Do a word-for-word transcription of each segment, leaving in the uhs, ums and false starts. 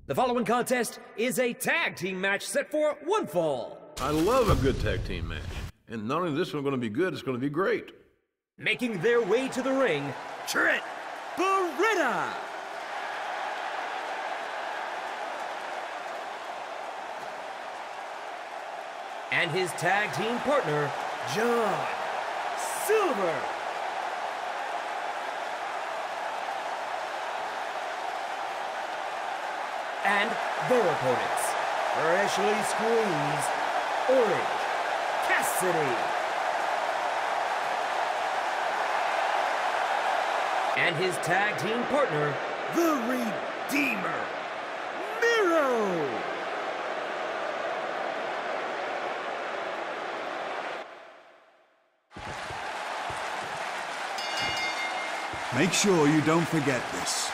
The following contest is a tag team match set for one fall. I love a good tag team match. And not only is this one going to be good, it's going to be great. Making their way to the ring, Trent Beretta. And his tag team partner, John Silver. And their opponents, freshly squeezed Orange Cassidy. And his tag team partner, the Redeemer, Miro. Make sure you don't forget this.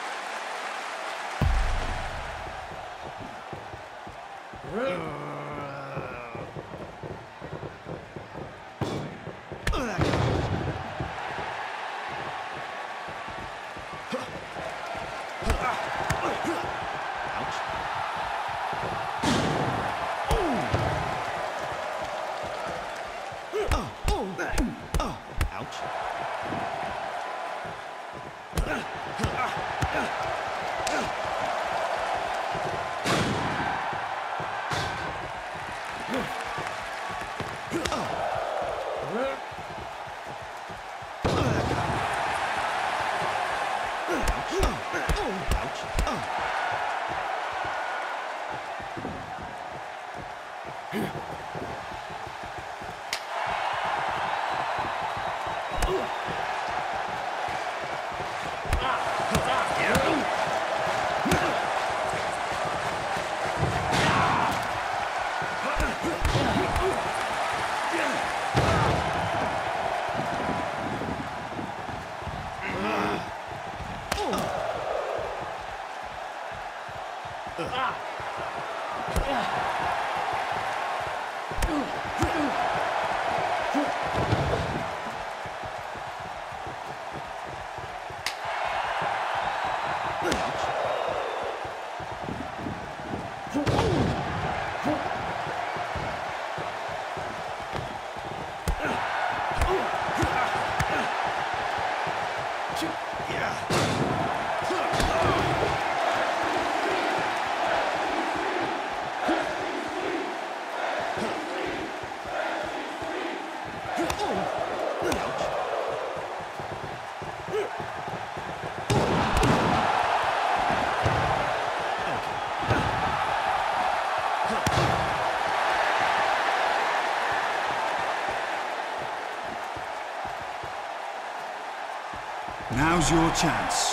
Now's your chance.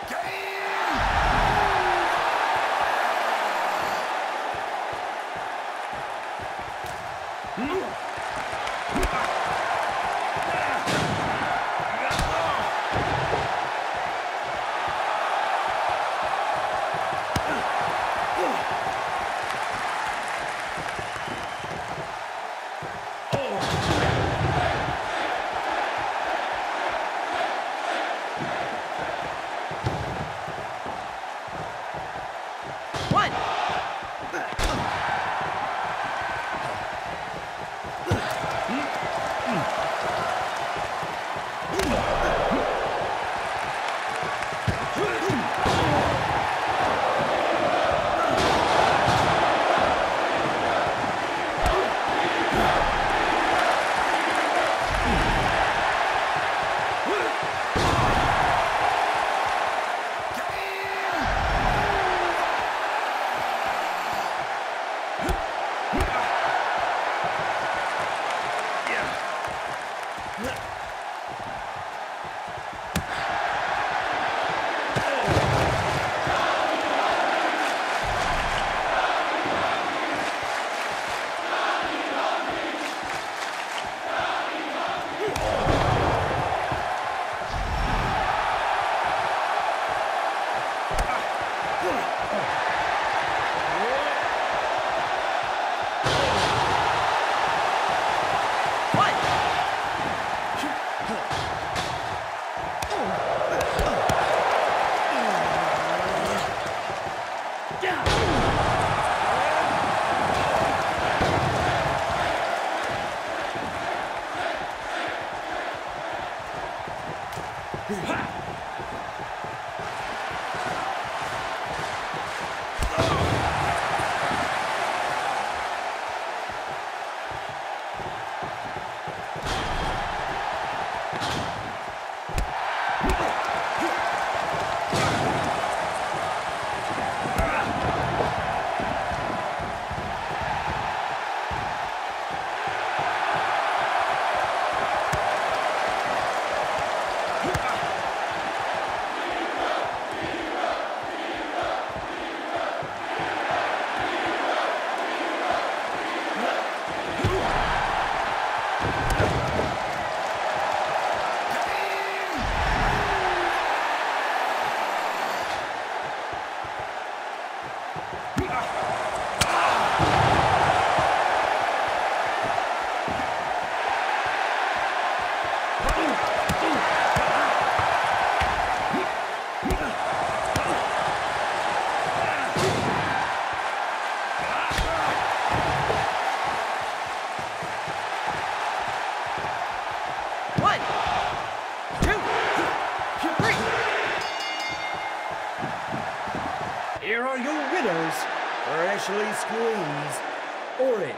Here are your winners, freshly squeezed, Orange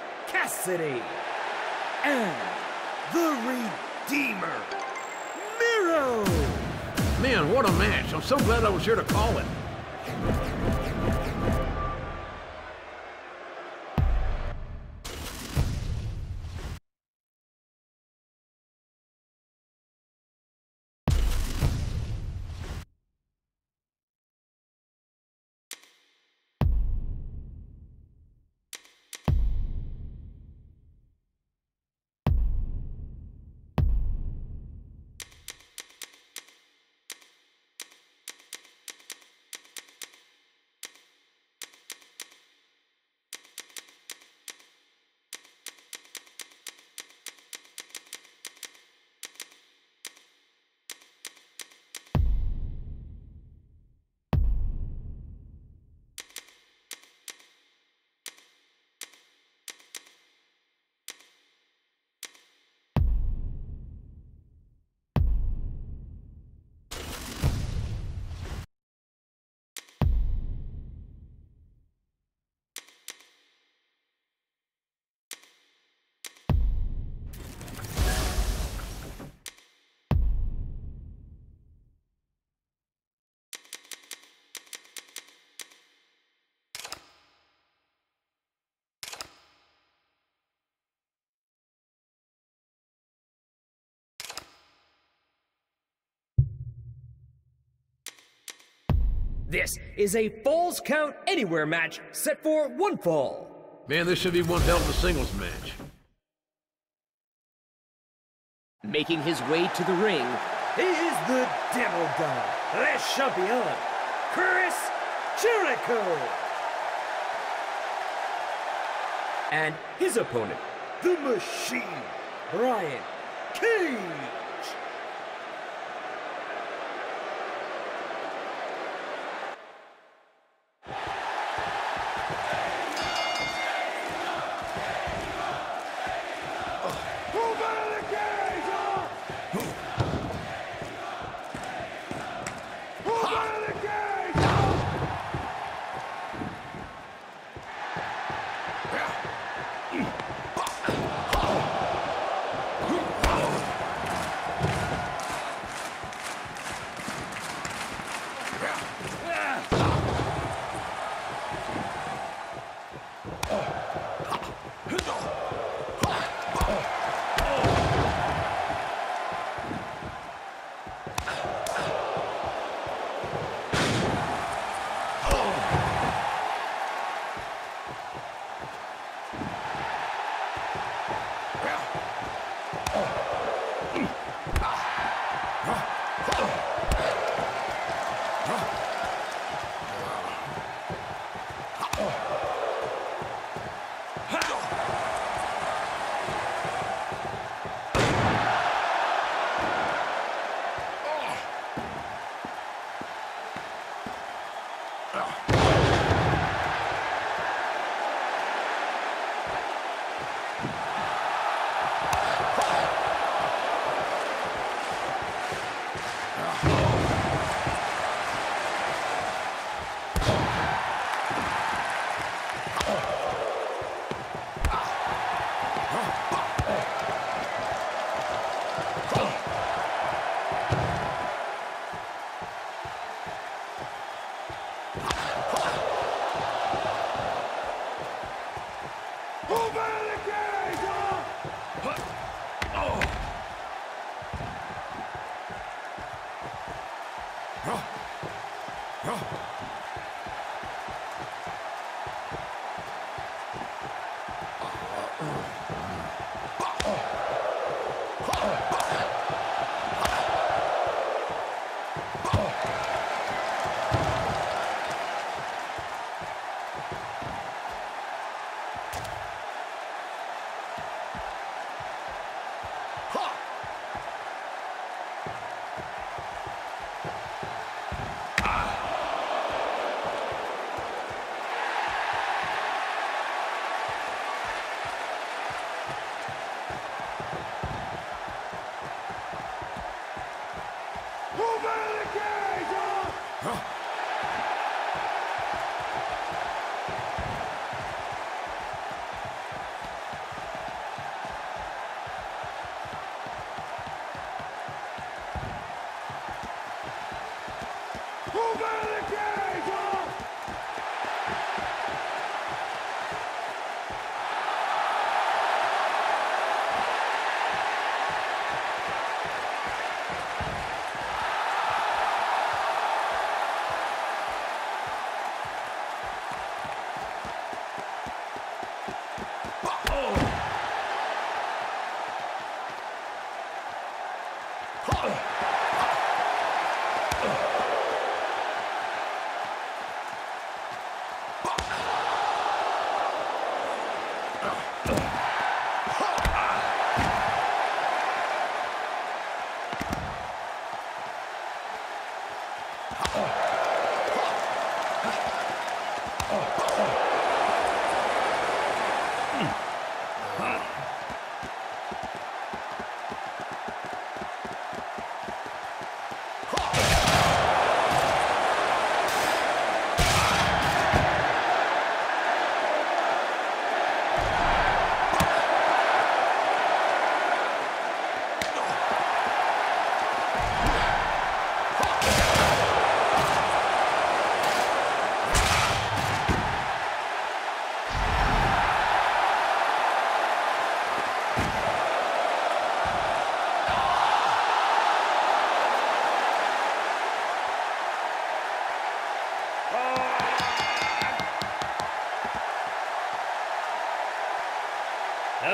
Cassidy, and the Redeemer, Miro! Man, what a match. I'm so glad I was here to call it. This is a Falls Count Anywhere match set for one fall. Man, this should be one hell of a singles match. Making his way to the ring, he is the Demo God, Le Champion, Chris Jericho. And his opponent, the Machine, Brian Cage.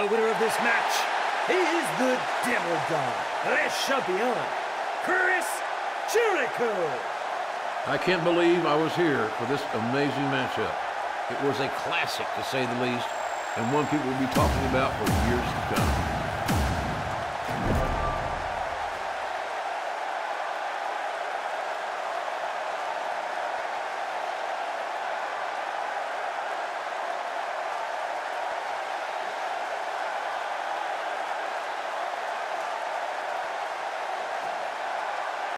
the winner of this match is the Devil Dog, Le Champion, Chris Jericho. I can't believe I was here for this amazing matchup. It was a classic, to say the least, and one people will be talking about for years to come.